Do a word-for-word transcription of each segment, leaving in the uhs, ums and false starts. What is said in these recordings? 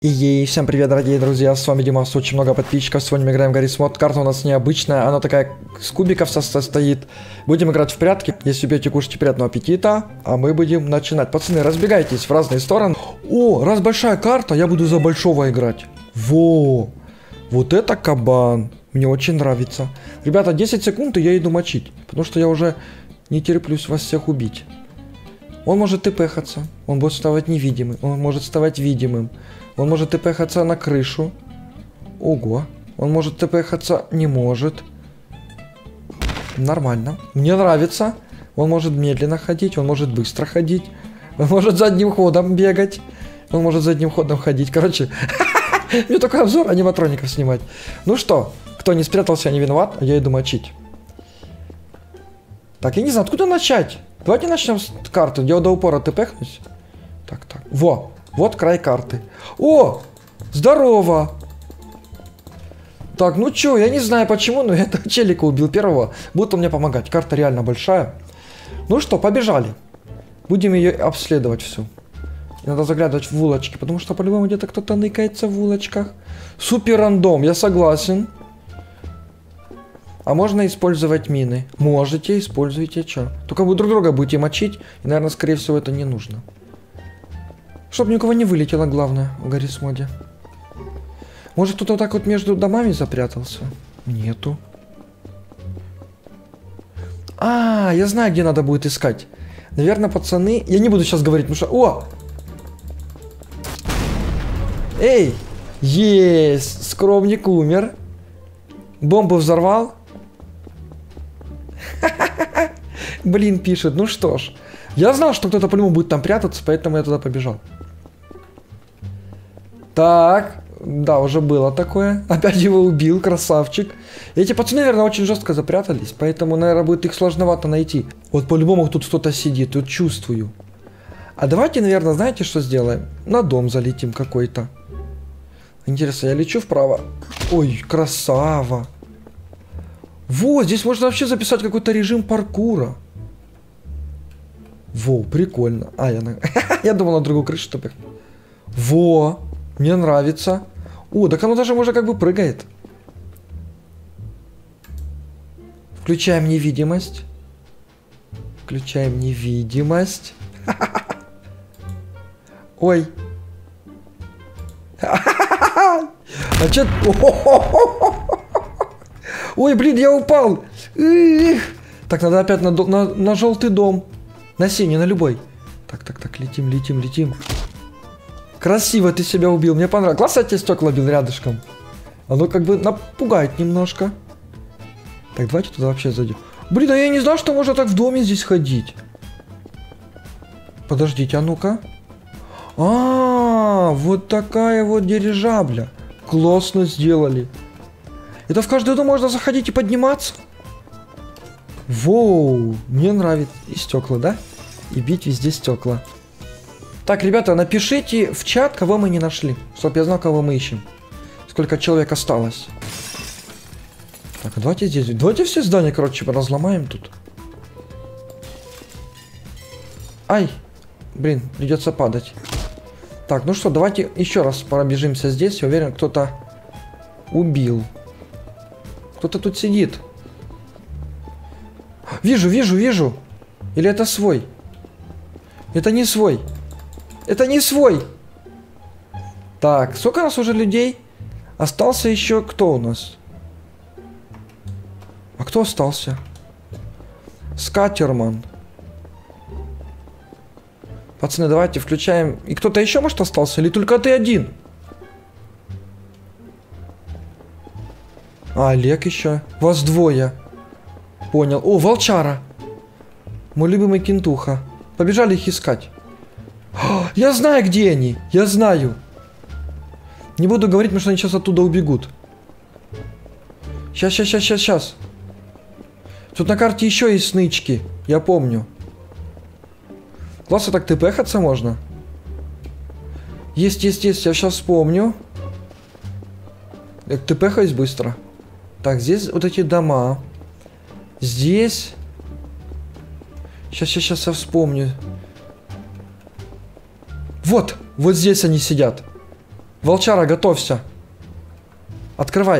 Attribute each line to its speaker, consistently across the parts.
Speaker 1: И всем привет, дорогие друзья, с вами Дима, с очень много подписчиков, сегодня мы играем в Garry's Mod. Карта у нас необычная, она такая с кубиков состоит. Будем играть в прятки, если любите, кушайте, приятного аппетита, а мы будем начинать. Пацаны, разбегайтесь в разные стороны. О, раз большая карта, я буду за большого играть. Во, вот это кабан, мне очень нравится. Ребята, десять секунд и я иду мочить, потому что я уже не терплюсь вас всех убить. Он может тпхаться, он будет вставать невидимым, он может вставать видимым. Он может тпхаться на крышу. Ого. Он может тпхаться, не может. Нормально. Мне нравится. Он может медленно ходить, он может быстро ходить. Он может задним ходом бегать. Он может задним ходом ходить. Короче, мне такой обзор аниматроников снимать. Ну что, кто не спрятался, не виноват, а я иду мочить. Так, я не знаю, откуда начать. Давайте начнем с карты. Я до упора тпхнусь. Так, так. Во. Вот край карты. О! Здорово! Так, ну чё, я не знаю почему, но я этого челика убил первого. Будет он мне помогать. Карта реально большая. Ну что, побежали. Будем ее обследовать всю. Надо заглядывать в улочки, потому что по-любому где-то кто-то ныкается в улочках. Супер рандом, я согласен. А можно использовать мины? Можете, используйте, чё. Только вы друг друга будете мочить, и, наверное, скорее всего, это не нужно. Чтоб никого не вылетело, главное, в Garry's Mod. Может, кто-то так вот между домами запрятался? Нету. А, я знаю, где надо будет искать. Наверное, пацаны... Я не буду сейчас говорить, потому что... О! Эй! Есть! Скромник умер. Бомбу взорвал. Блин, пишет. Ну что ж. Я знал, что кто-то по-любому будет там прятаться, поэтому я туда побежал. Так, да, уже было такое. Опять его убил, красавчик. Эти пацаны, наверное, очень жестко запрятались, поэтому, наверное, будет их сложновато найти. Вот по-любому тут кто-то сидит, тут чувствую. А давайте, наверное, знаете, что сделаем? На дом залетим какой-то. Интересно, я лечу вправо? Ой, красава. Вот, здесь можно вообще записать какой-то режим паркура. Во, прикольно. А, я, на... я думал на другую крышу, чтобы... Во, мне нравится. О, так оно даже можно как бы прыгает. Включаем невидимость. Включаем невидимость. Ой. А чё... Ой, блин, я упал. Так, надо опять на, на, на желтый дом. На синий, на любой. Так, так, так, летим, летим, летим. Красиво ты себя убил, мне понравилось. Классно, я тебе стекла бил рядышком. Оно как бы напугает немножко. Так, давайте туда вообще зайдем. Блин, а я не знал, что можно так в доме здесь ходить. Подождите, а ну-ка. А, вот такая вот дирижабля. Классно сделали. Это в каждый дом можно заходить и подниматься? Воу, мне нравится. И стекла, да? И бить везде стекла. Так, ребята, напишите в чат, кого мы не нашли. Чтоб я знал, кого мы ищем. Сколько человек осталось. Так, а давайте здесь. Давайте все здания, короче, разломаем тут. Ай! Блин, придется падать. Так, ну что, давайте еще раз пробежимся здесь. Я уверен, кто-то убил. Кто-то тут сидит. Вижу, вижу, вижу. Или это свой? Это не свой. Это не свой. Так, сколько у нас уже людей? Остался еще кто у нас? А кто остался? Скатерман. Пацаны, давайте включаем. И кто-то еще, может, остался? Или только ты один? А, Олег еще. Вас двое. Понял. О, волчара. Мой любимый кентуха. Побежали их искать. О, я знаю, где они. Я знаю. Не буду говорить, потому что они сейчас оттуда убегут. Сейчас, сейчас, сейчас, сейчас, сейчас. Тут на карте еще есть снычки. Я помню. Классно так тпхаться можно. Есть, есть, есть. Я сейчас вспомню. Я тпхаюсь быстро. Так, здесь вот эти дома. Здесь. Сейчас, сейчас, сейчас я вспомню. Вот, вот здесь они сидят. Волчара, готовься. Открывай.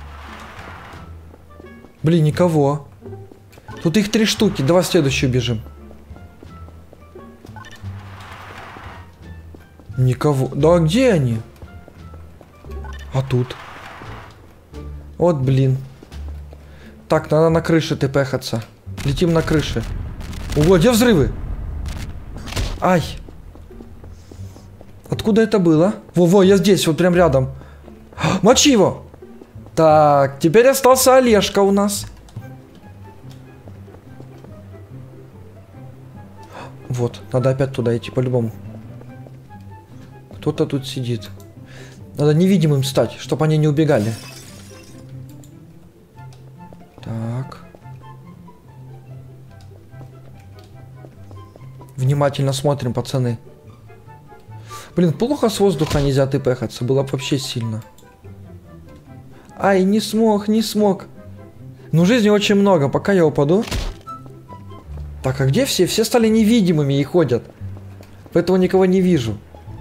Speaker 1: Блин, никого. Тут их три штуки. Давай в следующую бежим. Никого. Да где они? А тут? Вот, блин. Так, надо на крыше тпхаться. Летим на крыше. Ого, где взрывы? Ай. Откуда это было? Во-во, я здесь, вот прям рядом. Мочи его. Так, теперь остался Олежка у нас. Вот, надо опять туда идти по-любому. Кто-то тут сидит. Надо невидимым стать, чтобы они не убегали. Так. Внимательно смотрим, пацаны. Блин, плохо с воздуха нельзя тпхаться. Было бы вообще сильно. Ай, не смог, не смог. Ну, жизни очень много. Пока я упаду. Так, а где все? Все стали невидимыми и ходят. Поэтому никого не вижу.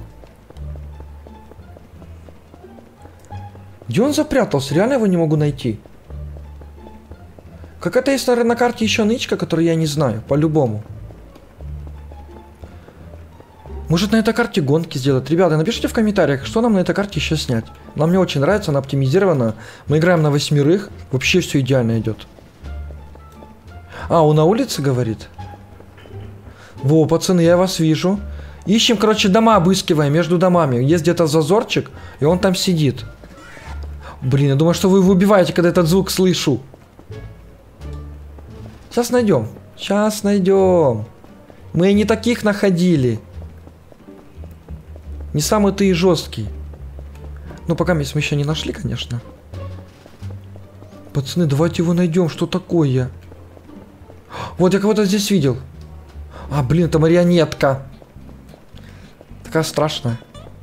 Speaker 1: Где он запрятался? Реально его не могу найти. Какая-то есть, наверное, на карте еще нычка, которую я не знаю. По-любому. Может, на этой карте гонки сделать? Ребята, напишите в комментариях, что нам на этой карте еще снять. Нам мне очень нравится, она оптимизирована. Мы играем на восьмерых. Вообще все идеально идет. А, он на улице говорит? Во, пацаны, я вас вижу. Ищем, короче, дома обыскиваем между домами. Есть где-то зазорчик, и он там сидит. Блин, я думаю, что вы его убиваете, когда этот звук слышу. Сейчас найдем. Сейчас найдем. Мы и не таких находили. Не самый ты и жесткий. Ну, пока мы еще не нашли, конечно. Пацаны, давайте его найдем. Что такое? Вот, я кого-то здесь видел. А, блин, это марионетка. Такая страшная.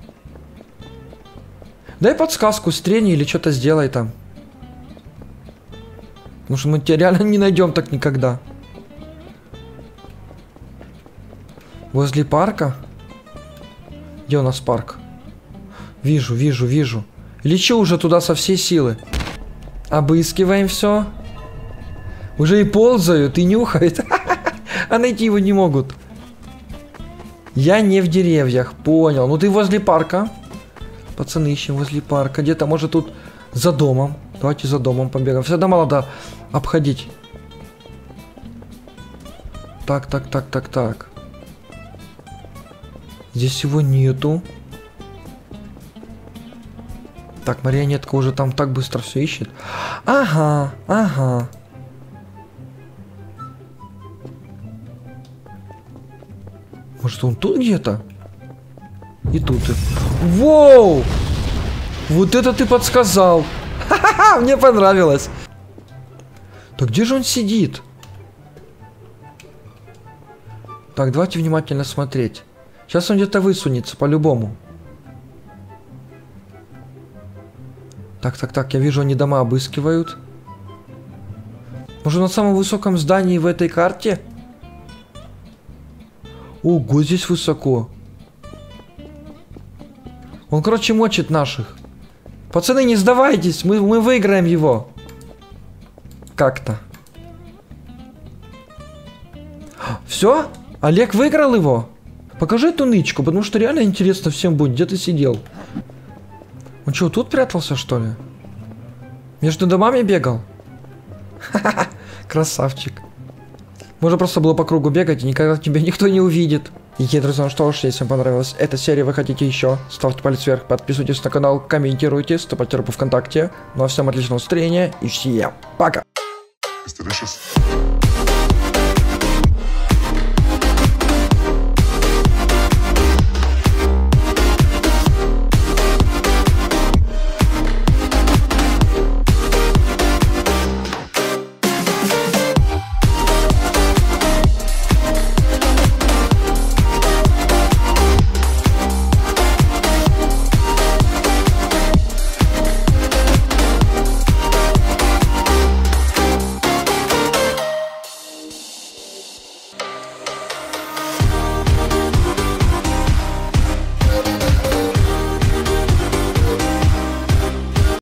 Speaker 1: Дай подсказку, стрени или что-то сделай там. Потому что мы тебя реально не найдем так никогда. Возле парка? Где у нас парк? Вижу, вижу, вижу. Лечу уже туда со всей силы. Обыскиваем все. Уже и ползают, и нюхают. А найти его не могут. Я не в деревьях, понял. Ну ты возле парка. Пацаны, ищем возле парка. Где-то, может, тут за домом. Давайте за домом побегаем. Все дома надо обходить. Так, так, так, так, так. Здесь его нету. Так, марионетка уже там так быстро все ищет. Ага, ага. Может, он тут где-то? И тут. Воу! Вот это ты подсказал. Ха-ха-ха, мне понравилось. Так где же он сидит? Так, давайте внимательно смотреть. Сейчас он где-то высунется, по-любому. Так, так, так, я вижу, они дома обыскивают. Может, на самом высоком здании в этой карте? Ого, здесь высоко. Он, короче, мочит наших. Пацаны, не сдавайтесь, мы, мы выиграем его. Как-то. Все? Олег выиграл его? Покажи эту нычку, потому что реально интересно всем будет, где ты сидел. Он что, тут прятался, что ли? Между домами бегал? Ха-ха-ха, красавчик. Можно просто было по кругу бегать, и никогда тебя никто не увидит. И, друзья, ну что ж, если вам понравилась эта серия, вы хотите еще, ставьте палец вверх, подписывайтесь на канал, комментируйте, вступайте в ВКонтакте. Ну а всем отличного настроения и всем пока!